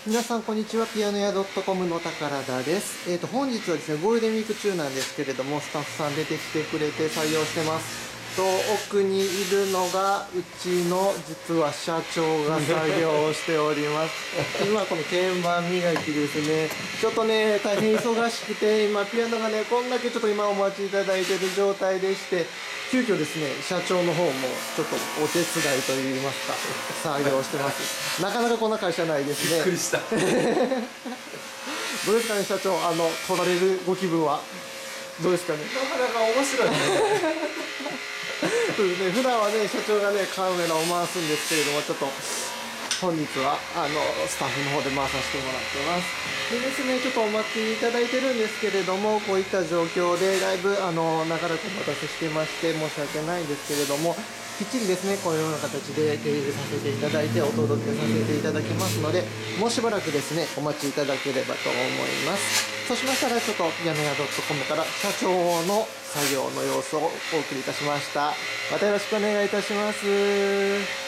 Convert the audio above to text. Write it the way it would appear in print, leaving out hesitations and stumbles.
皆さんこんにちは。ピアノ屋 .com の宝田です。本日はですね、ゴールデンウィーク中なんですけれども、スタッフさん出てきてくれて採用してます。奥にいるのがうちの実は社長が作業をしております。今この鍵盤磨きですね。ちょっとね、大変忙しくて、今ピアノがね、こんだけちょっと今お待ちいただいている状態でして、急遽ですね、社長の方もちょっとお手伝いといいますか、作業してます。なかなかこんな会社ないですね。 びっくりした。 どうですかね、社長、取られるご気分はどうですかね。 なかなか面白いね。 そうですね、普段はね、社長がね、カメラを回すんですけれども、ちょっと本日はスタッフの方で回させてもらってます。でですね、ちょっとお待ちいただいてるんですけれども、こういった状況でだいぶ長らくお待たせしてまして申し訳ないんですけれども、きっちりですね、このような形で手入れさせていただいてお届けさせていただきますので、もうしばらくですね、お待ちいただければと思います。そうしましたら、ちょっとピアノ屋 .com から社長の作業の様子をお送りいたしました。またよろしくお願いいたします。